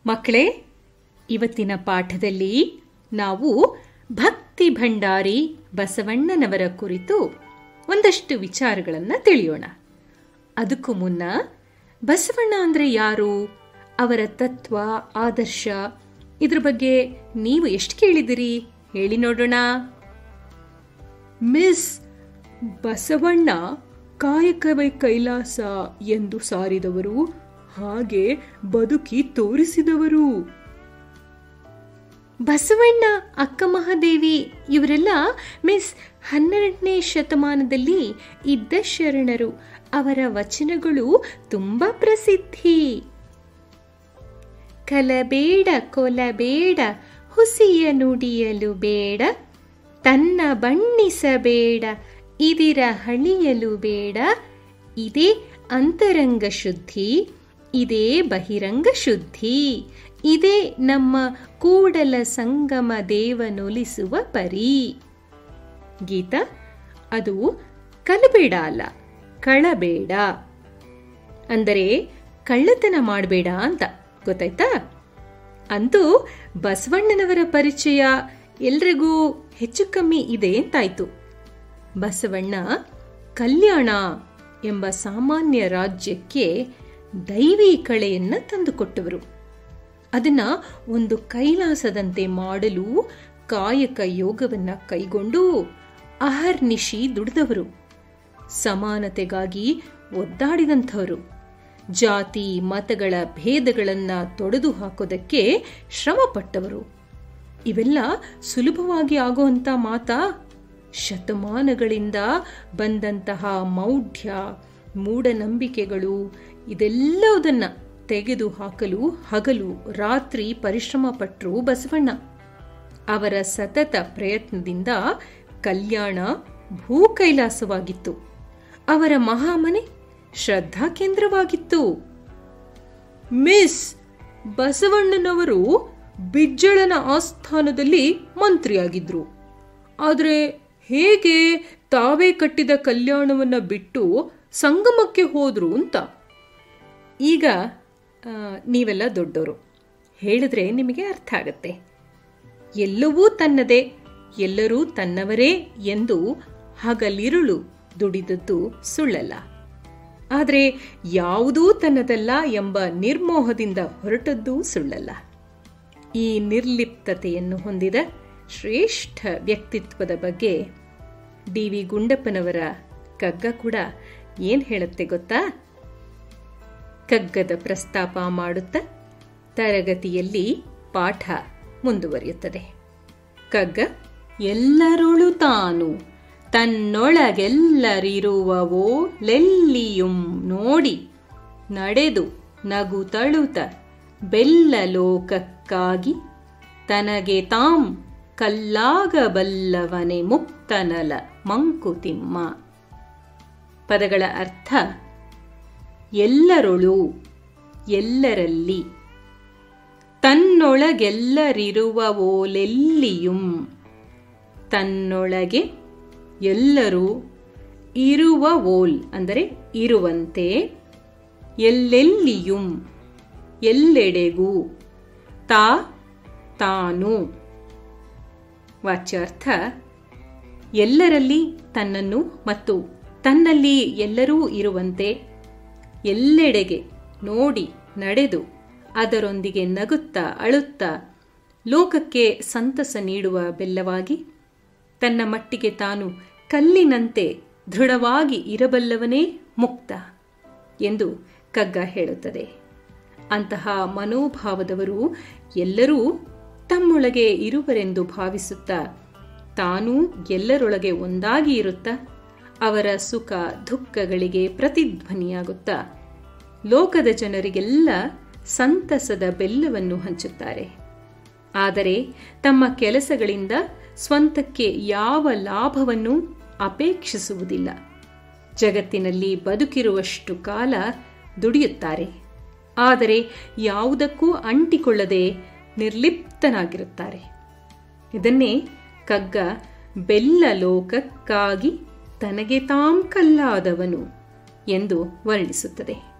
ಮಕ್ಕಳೇ, ಇವತ್ತಿನ ಪಾಠದಲ್ಲಿ ನಾವು ಭಕ್ತಿ ಭಂಡಾರಿ ಬಸವಣ್ಣನವರ ಕುರಿತು ಒಂದಷ್ಟು ವಿಚಾರಗಳನ್ನು ತಿಳಿಯೋಣ. ಅದಕ್ಕೂ ಮುನ್ನ ಬಸವಣ್ಣ ಅಂದರೆ ಯಾರು, ಅವರ ತತ್ವ, ಆದರ್ಶ ಇದ್ರ ಬಗ್ಗೆ ನೀವು ಎಷ್ಟು ಕೇಳಿದಿರಿ ಹೇಳಿ ನೋಡೋಣ. ಮಿಸ್ ಬಸವಣ್ಣ ಕಾಯಕವೇ ಕೈಲಾಸ ಎಂದು ಸಾರಿದವರು, ಹಾಗೆ ಬದುಕಿ ತೋರಿಸಿದವರು. ಬಸವಣ್ಣ, ಅಕ್ಕ ಮಹಾದೇವಿ ಇವರೆಲ್ಲ ಮಿಸ್ 12ನೇ ಶತಮಾನದಲ್ಲಿ ಇದ್ದ ಶರಣರು. ಅವರ ವಚನಗಳು ತುಂಬಾ ಪ್ರಸಿದ್ಧಿ. ಕಲಬೇಡ ಕೊಲಬೇಡ ಹುಸಿಯ ನುಡಿಯಲು ಬೇಡ, ತನ್ನ ಬಣ್ಣಿಸಬೇಡ ಇದಿರ ಹಳಿಯಲು ಬೇಡ, ಇದೇ ಅಂತರಂಗ ಶುದ್ಧಿ, ಇದೇ ಬಹಿರಂಗ ಶುದ್ಧಿ, ಇದೇ ನಮ್ಮ ಕೂಡಲ ಸಂಗಮ ದೇವನೊಲಿಸುವ ಪರಿ. ಗೀತ, ಅದು ಕಲಬೇಡ ಅಲ್ಲ, ಕಳಬೇಡ ಅಂದರೆ ಕಳ್ಳತನ ಮಾಡಬೇಡ ಅಂತ. ಗೊತ್ತಾಯ್ತಾ? ಅಂತೂ ಬಸವಣ್ಣನವರ ಪರಿಚಯ ಎಲ್ರಿಗೂ ಹೆಚ್ಚು ಕಮ್ಮಿ ಇದೆ ಅಂತಾಯ್ತು. ಬಸವಣ್ಣ ಕಲ್ಯಾಣ ಎಂಬ ಸಾಮಾನ್ಯ ರಾಜ್ಯಕ್ಕೆ ದೈವಿ ಕಳೆಯನ್ನ ತಂದುಕೊಟ್ಟವರು. ಅದನ್ನ ಒಂದು ಕೈಲಾಸದಂತೆ ಮಾಡಲು ಕಾಯಕ ಯೋಗವನ್ನ ಕೈಗೊಂಡು ಅಹರ್ನಿಶಿ ದುಡಿದವರು. ಸಮಾನತೆಗಾಗಿ ಒದ್ದಾಡಿದಂಥವರು. ಜಾತಿ ಮತಗಳ ಭೇದಗಳನ್ನ ತೊಡೆದು ಹಾಕೋದಕ್ಕೆ ಶ್ರಮಪಟ್ಟವರು. ಇವೆಲ್ಲ ಸುಲಭವಾಗಿ ಆಗುವಂತ ಮಾತಾ? ಶತಮಾನಗಳಿಂದ ಬಂದಂತಹ ಮೌಢ್ಯ, ಮೂಢನಂಬಿಕೆಗಳು ಇದೆಲ್ಲದನ್ನ ತೆಗೆದು ಹಾಕಲು ಹಗಲು ರಾತ್ರಿ ಪರಿಶ್ರಮ ಪಟ್ಟರು ಬಸವಣ್ಣ. ಅವರ ಸತತ ಪ್ರಯತ್ನದಿಂದ ಕಲ್ಯಾಣ ಭೂ ಕೈಲಾಸವಾಗಿತ್ತು. ಅವರ ಮಹಾಮನೆ ಶ್ರದ್ಧಾ ಕೇಂದ್ರವಾಗಿತ್ತು. ಮಿಸ್ ಬಸವಣ್ಣನವರು ಬಿಜ್ಜಳನ ಆಸ್ಥಾನದಲ್ಲಿ ಮಂತ್ರಿಯಾಗಿದ್ರು. ಆದರೆ ಹೇಗೆ ತಾವೇ ಕಟ್ಟಿದ ಕಲ್ಯಾಣವನ್ನ ಬಿಟ್ಟು ಸಂಗಮಕ್ಕೆ ಹೋದ್ರು ಅಂತ. ಈಗ ನೀವೆಲ್ಲ ದೊಡ್ಡವರು, ಹೇಳಿದ್ರೆ ನಿಮಗೆ ಅರ್ಥ ಆಗತ್ತೆ. ಎಲ್ಲವೂ ತನ್ನದೇ, ಎಲ್ಲರೂ ತನ್ನವರೇ ಎಂದು ಹಗಲಿರುಳು ದುಡಿದದ್ದು ಸುಳ್ಳಲ್ಲ. ಆದರೆ ಯಾವುದೂ ತನ್ನದಲ್ಲ ಎಂಬ ನಿರ್ಮೋಹದಿಂದ ಹೊರಟದ್ದೂ ಸುಳ್ಳಲ್ಲ. ಈ ನಿರ್ಲಿಪ್ತತೆಯನ್ನು ಹೊಂದಿದ ಶ್ರೇಷ್ಠ ವ್ಯಕ್ತಿತ್ವದ ಬಗ್ಗೆ ಡಿ.ವಿ. ಗುಂಡಪ್ಪನವರ ಕಗ್ಗ ಕೂಡ ಏನ್ ಹೇಳುತ್ತೆ ಗೊತ್ತಾ? ಕಗ್ಗದ ಪ್ರಸ್ತಾಪ ಮಾಡುತ್ತಾ ತರಗತಿಯಲ್ಲಿ ಪಾಠ ಮುಂದುವರಿಯುತ್ತದೆ. ಕಗ್ಗ: ಎಲ್ಲರೊಳು ತಾನು ತನ್ನೊಳಗೆಲ್ಲರಿರುವವೋ ಲೆಲ್ಲಿಯುಂ ನೋಡಿ ನಡೆದು ನಗು ತಳುತ ಬೆಲ್ಲ ಲೋಕಕ್ಕಾಗಿ ತನಗೆ ತಾಂ ಕಲ್ಲಾಗಬಲ್ಲವನೆ ಮುಕ್ತನಲ ಮಂಕುತಿಮ್ಮ. ಪದಗಳ ಅರ್ಥ: ಎಲ್ಲರೊಳು ಎಲ್ಲರಲ್ಲಿ, ತನ್ನೊಳಗೆಲ್ಲರಿರುವವೋಲೆಲ್ಲಿಯುಂ ತನ್ನೊಳಗೆ ಎಲ್ಲರೂ, ಇರುವ ಓಲ್ ಅಂದರೆ ಇರುವಂತೆ, ಎಲ್ಲೆಲ್ಲಿಯುಂ ಎಲ್ಲೆಡೆಗೂ, ತಾ ತಾನು. ವಾಚ್ಯಾರ್ಥ: ಎಲ್ಲರಲ್ಲಿ ತನ್ನನ್ನು ಮತ್ತು ತನ್ನಲ್ಲಿ ಎಲ್ಲರೂ ಇರುವಂತೆ, ಎಲ್ಲೆಡೆಗೆ ನೋಡಿ ನಡೆದು ಅದರೊಂದಿಗೆ ನಗುತ್ತಾ ಅಳುತ್ತಾ ಲೋಕಕ್ಕೆ ಸಂತಸ ನೀಡುವ ಬೆಲ್ಲವಾಗಿ, ತನ್ನ ಮಟ್ಟಿಗೆ ತಾನು ಕಲ್ಲಿನಂತೆ ದೃಢವಾಗಿ ಇರಬಲ್ಲವನೇ ಮುಕ್ತ ಎಂದು ಕಗ್ಗ ಹೇಳುತ್ತದೆ. ಅಂತಹ ಮನೋಭಾವದವರು ಎಲ್ಲರೂ ತಮ್ಮೊಳಗೆ ಇರುವರೆಂದು ಭಾವಿಸುತ್ತಾ ತಾನೂ ಎಲ್ಲರೊಳಗೆ ಒಂದಾಗಿ ಇರುತ್ತಾ ಅವರ ಸುಖ ದುಃಖಗಳಿಗೆ ಪ್ರತಿಧ್ವನಿಯಾಗುತ್ತಾ ಲೋಕದ ಜನರಿಗೆಲ್ಲ ಸಂತಸದ ಬೆಲ್ಲವನ್ನು ಹಂಚುತ್ತಾರೆ. ಆದರೆ ತಮ್ಮ ಕೆಲಸಗಳಿಂದ ಸ್ವಂತಕ್ಕೆ ಯಾವ ಲಾಭವನ್ನು ಅಪೇಕ್ಷಿಸುವುದಿಲ್ಲ. ಜಗತ್ತಿನಲ್ಲಿ ಬದುಕಿರುವಷ್ಟು ಕಾಲ ದುಡಿಯುತ್ತಾರೆ. ಆದರೆ ಯಾವುದಕ್ಕೂ ಅಂಟಿಕೊಳ್ಳದೆ ನಿರ್ಲಿಪ್ತನಾಗಿರುತ್ತಾರೆ. ಇದನ್ನೇ ಕಗ್ಗ ಬೆಲ್ಲ ಲೋಕಕ್ಕಾಗಿ ತನಗೆ ತಾಂ ಕಲ್ಲಾದವನು ಎಂದು ವರ್ಣಿಸುತ್ತದೆ.